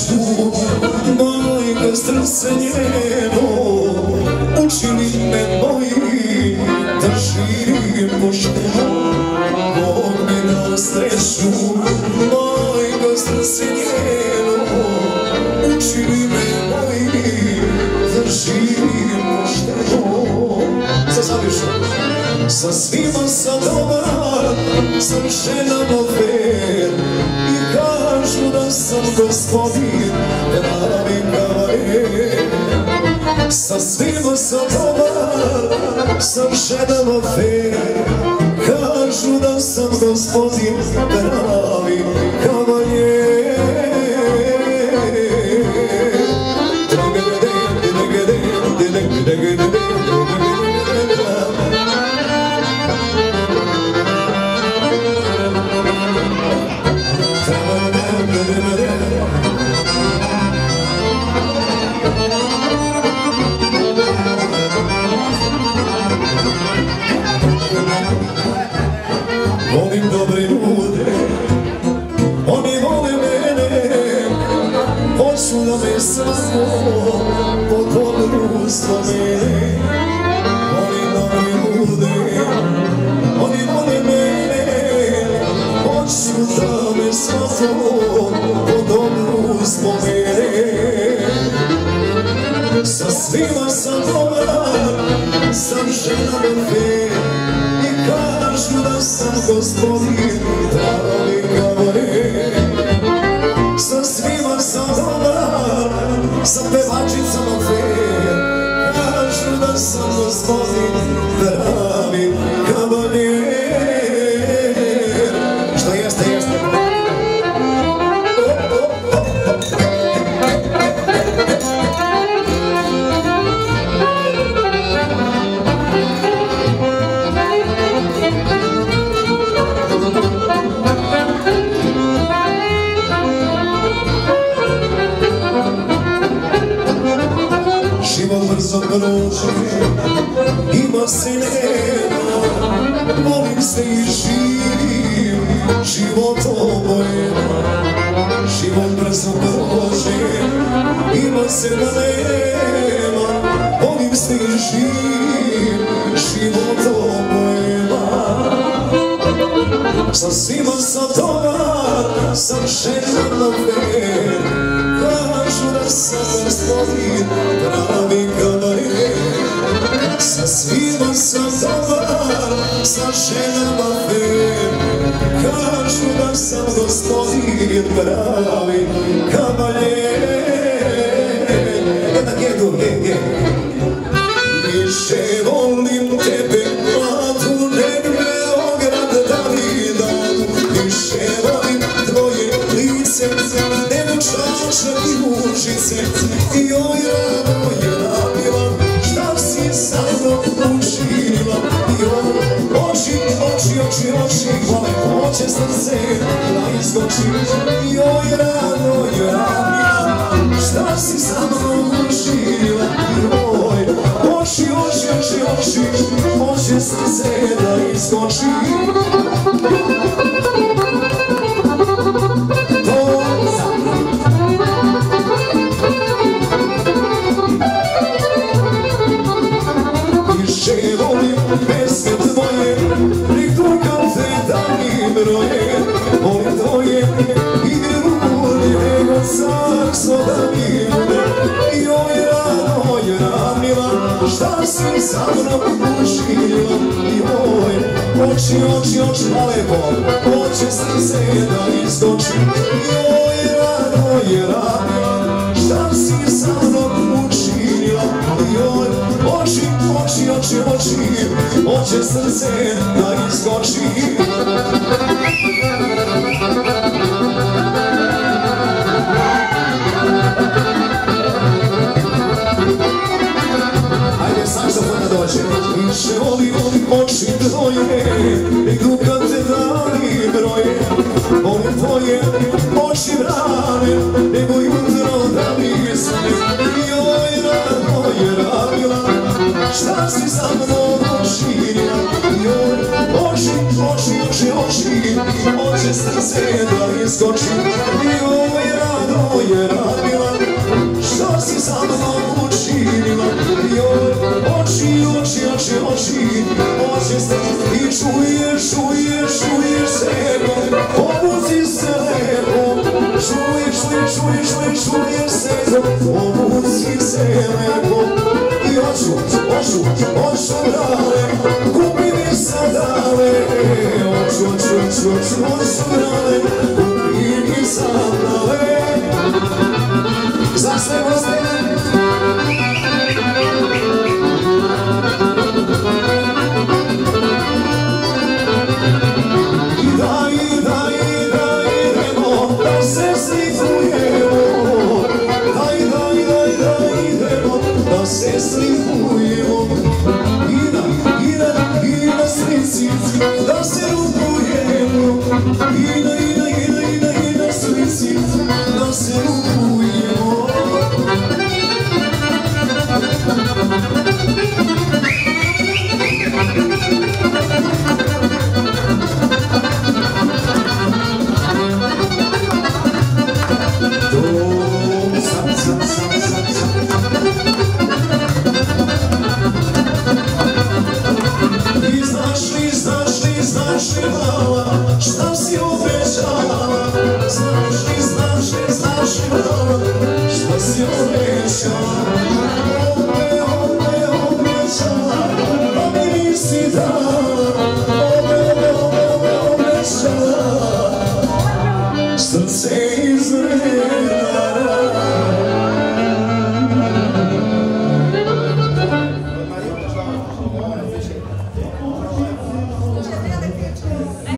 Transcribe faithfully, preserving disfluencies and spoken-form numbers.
sreću, majka srce njeno, učini me moji da živim pošteno. Bog mi dao sreću, majka srce njeno, učini me moji da živim pošteno. Sad zavišno. Sa svima sam dobar, sam ženama ver i kažu da sam gospodin, pravi kavaler. Sa svima sam dobar, sam ženama ver, kažu da sam gospodin, pravi kavaler. Volim dobre ljude, oni vole mene, hoću da me samo po dobru spomene. Volim dobre ljude, oni vole mene, hoću da me samo po dobru spomene. Sa svima sam dobar, sam ženama ver i kažu da sam gospodin, pravi kavaler. Sa svima sam dobar, sa pevačicama ver, kažu da sam gospodin, pravi kavaler. Što jeste, jeste. Brzo prođe, ima se nema, volim se i živim, život obojena. Život brzo prođe, ima se nema, volim se i živim, život obojena. Sa svima sam dobar, sam ženama ver, kažu da sam gospodin, pravi kavaler. Sa svima sam dobar, sa ženama ver, kažu da sam gospodin, pravi kavaler. Jednak je tu, je, je. Više volim tebe, mladu, nek Beograd Davidan. Više volim tvoje lice, nego čaša i užice. Joj, rado je rabila, šta si sa mnom učinila? Joj, oči, oči, oči, oči, hvale, hoće srce da iskoči. Joj, rado je rabila, šta si sa mnom učinila? Joj, oči, oči, oči, oči, hoće srce da iskoči. Više volim pesme tvoje, nek drugam te dani broje. Volim tvoje igru, nego carstvo da mi bude. Joj, rado je ravnila, šta si sa mnom učinila? Joj, oči, oči, oči, malepo, hoće srce da iskoči. Joj, rado je ravnila, šta si sa mnom učinila? Joj, oči, oči, oči, oči, hoće srce da iskoči. Ajde, saksofon da dođe. Više volim oči tvoje, nek kad te dani broje. Volim tvoje oči brane, nego jutro da mi sne. Joj, rado je rabila, šta si sa mnom učinila? Joj, oči, oči, oči, očiste i čuješ, čuješ, čuješ se obuci se lepo, čuješ, čuješ, čuješ, čuješ, čuješ se obuci se lepo i oču, oču, oču brale, kupi mi sadale, oču, oču, oču, oču, oču brale.